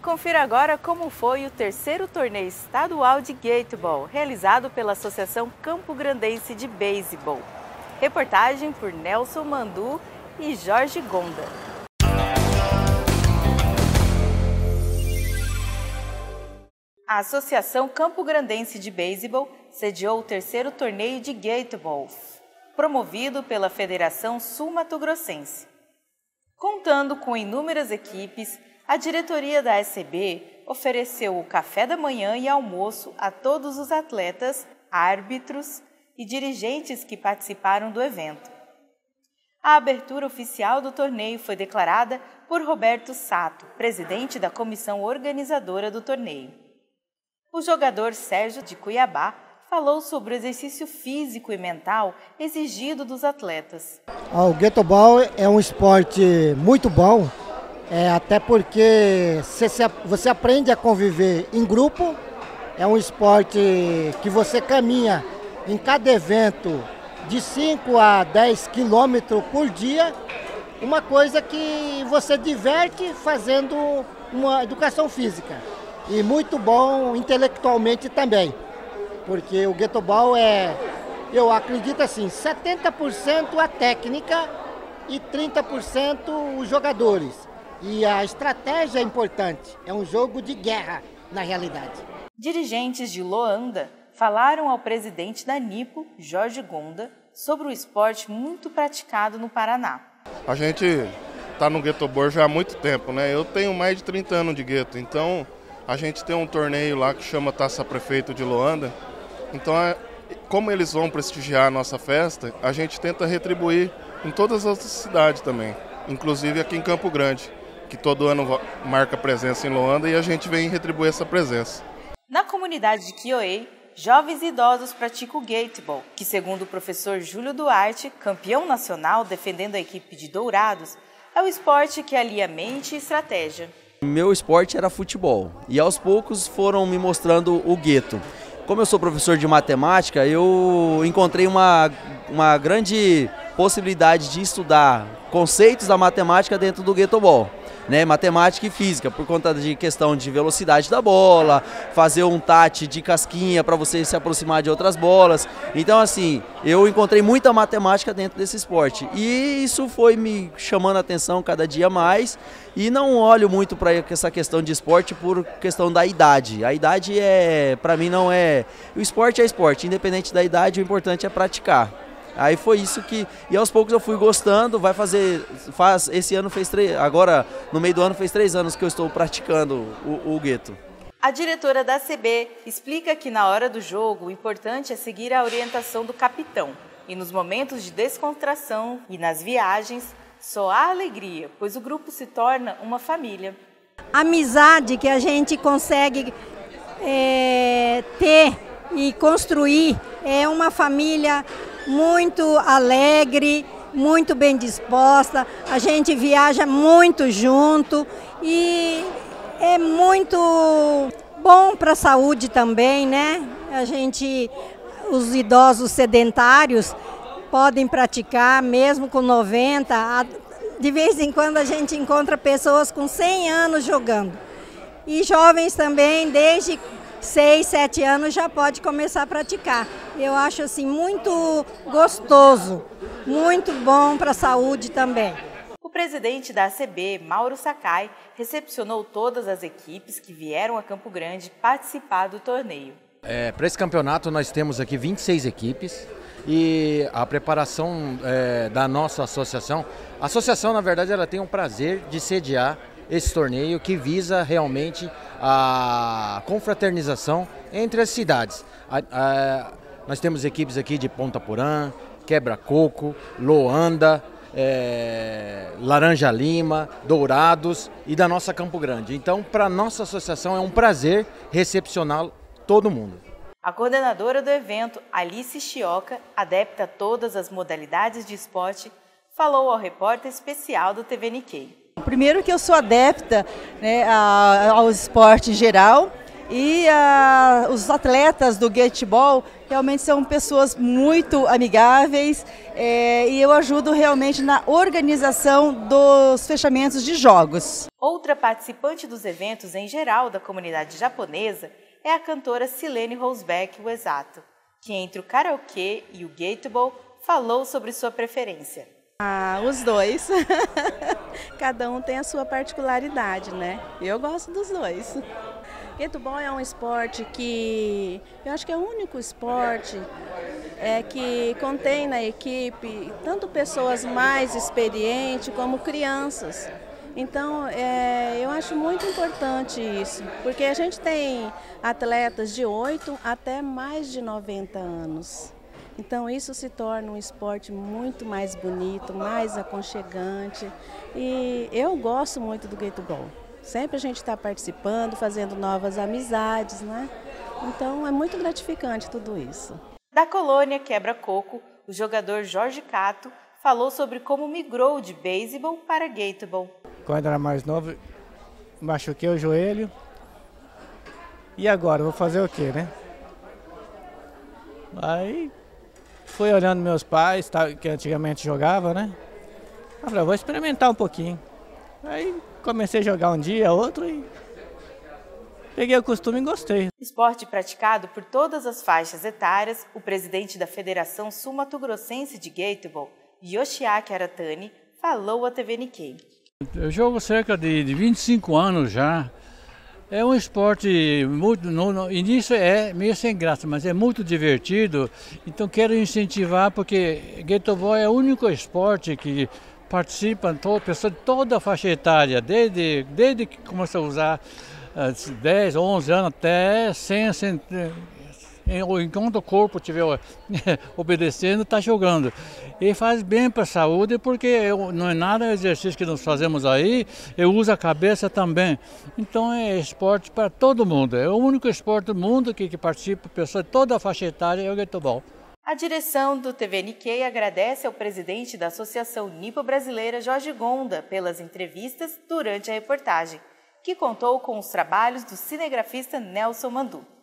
Confira agora como foi o terceiro torneio estadual de Gatebol, realizado pela Associação Campo Grandense de Beisebol. Reportagem por Nelson Mandu e Jorge Gonda. A Associação Campo Grandense de Beisebol sediou o terceiro torneio de Gatebol, promovido pela Federação Sul-Mato-Grossense. Contando com inúmeras equipes, a diretoria da SCB ofereceu o café da manhã e almoço a todos os atletas, árbitros e dirigentes que participaram do evento. A abertura oficial do torneio foi declarada por Roberto Sato, presidente da comissão organizadora do torneio. O jogador Sérgio de Cuiabá falou sobre o exercício físico e mental exigido dos atletas. O Gatebol é um esporte muito bom, até porque você aprende a conviver em grupo, é um esporte que você caminha em cada evento de 5 a 10 quilômetros por dia, uma coisa que você diverte fazendo uma educação física e muito bom intelectualmente também, porque o Gatebol eu acredito assim, 70% a técnica e 30% os jogadores. E a estratégia é importante, é um jogo de guerra na realidade. Dirigentes de Loanda falaram ao presidente da NIPO, Jorge Gonda, sobre o esporte muito praticado no Paraná. A gente está no Gatebol já há muito tempo, né? Eu tenho mais de 30 anos de gueto, então a gente tem um torneio lá que chama Taça Prefeito de Loanda. Então, como eles vão prestigiar a nossa festa, a gente tenta retribuir em todas as outras cidades também, inclusive aqui em Campo Grande, que todo ano marca presença em Loanda e a gente vem retribuir essa presença. Na comunidade de Quioei, jovens e idosos praticam o Gatebol, que segundo o professor Júlio Duarte, campeão nacional defendendo a equipe de Dourados, é o esporte que alia mente e estratégia. Meu esporte era futebol e aos poucos foram me mostrando o gueto. Como eu sou professor de matemática, eu encontrei uma grande possibilidade de estudar conceitos da matemática dentro do Gatebol. Matemática e física, por conta de questão de velocidade da bola, fazer um tate de casquinha para você se aproximar de outras bolas. Então assim, eu encontrei muita matemática dentro desse esporte e isso foi me chamando a atenção cada dia mais e não olho muito para essa questão de esporte por questão da idade. A idade para mim não é... O esporte é esporte, independente da idade, o importante é praticar. Aí foi isso e aos poucos eu fui gostando, esse ano agora no meio do ano fez 3 anos que eu estou praticando o gueto. A diretora da CB explica que na hora do jogo o importante é seguir a orientação do capitão e nos momentos de descontração e nas viagens só há alegria, pois o grupo se torna uma família. A amizade que a gente consegue ter e construir é uma família muito alegre, muito bem disposta, a gente viaja muito junto e é muito bom para a saúde também, né? Os idosos sedentários podem praticar mesmo com 90, de vez em quando a gente encontra pessoas com 100 anos jogando. E jovens também, desde 6, 7 anos já pode começar a praticar. Eu acho assim muito gostoso, muito bom para a saúde também. O presidente da ACB, Mauro Sakai, recepcionou todas as equipes que vieram a Campo Grande participar do torneio. Para esse campeonato nós temos aqui 26 equipes e a preparação da nossa associação. A associação, na verdade, ela tem um prazer de sediar esse torneio que visa realmente a confraternização entre as cidades. Nós temos equipes aqui de Ponta Porã, Quebra-Coco, Loanda, Laranja Lima, Dourados e da nossa Campo Grande. Então, para a nossa associação é um prazer recepcionar todo mundo. A coordenadora do evento, Alice Chioca, adepta a todas as modalidades de esporte, falou ao repórter especial do TV Nikkei. Primeiro que eu sou adepta, ao esporte em geral E os atletas do Gatebol realmente são pessoas muito amigáveis e eu ajudo realmente na organização dos fechamentos de jogos. Outra participante dos eventos em geral da comunidade japonesa é a cantora Silene Rosbeck Uesato, que entre o karaokê e o Gatebol falou sobre sua preferência. Os dois. Cada um tem a sua particularidade, né? Eu gosto dos dois. Gatebol é um esporte que eu acho que é o único esporte que contém na equipe tanto pessoas mais experientes como crianças. Então, eu acho muito importante isso, porque a gente tem atletas de 8 até mais de 90 anos. Então, isso se torna um esporte muito mais bonito, mais aconchegante. E eu gosto muito do Gatebol. Sempre a gente está participando, fazendo novas amizades, né? Então, é muito gratificante tudo isso. Da colônia Quebra-Coco, o jogador Jorge Cato falou sobre como migrou de beisebol para Gatebol. Quando era mais novo, machuquei o joelho. E agora, vou fazer o quê, né? Aí, fui olhando meus pais, que antigamente jogava, né? Falei, vou experimentar um pouquinho. Aí, comecei a jogar um dia, outro e peguei o costume e gostei. Esporte praticado por todas as faixas etárias, o presidente da Federação Sul-Mato-Grossense de Gatebol, Yoshiaki Aratani, falou à TV Nikkei. Eu jogo cerca de 25 anos já. É um esporte, no início é meio sem graça, mas é muito divertido. Então quero incentivar, porque Gatebol é o único esporte que participa pessoas de toda a faixa etária, desde que começou a usar 10, 11 anos até 100, enquanto o corpo estiver obedecendo, está jogando. E faz bem para a saúde, porque não é nada exercício que nós fazemos aí, eu uso a cabeça também. Então é esporte para todo mundo, é o único esporte do mundo que participa, pessoas de toda a faixa etária, é o Gatebol. A direção do TV Nikkei agradece ao presidente da Associação Nipo-Brasileira, Jorge Gonda, pelas entrevistas durante a reportagem, que contou com os trabalhos do cinegrafista Nelson Mandu.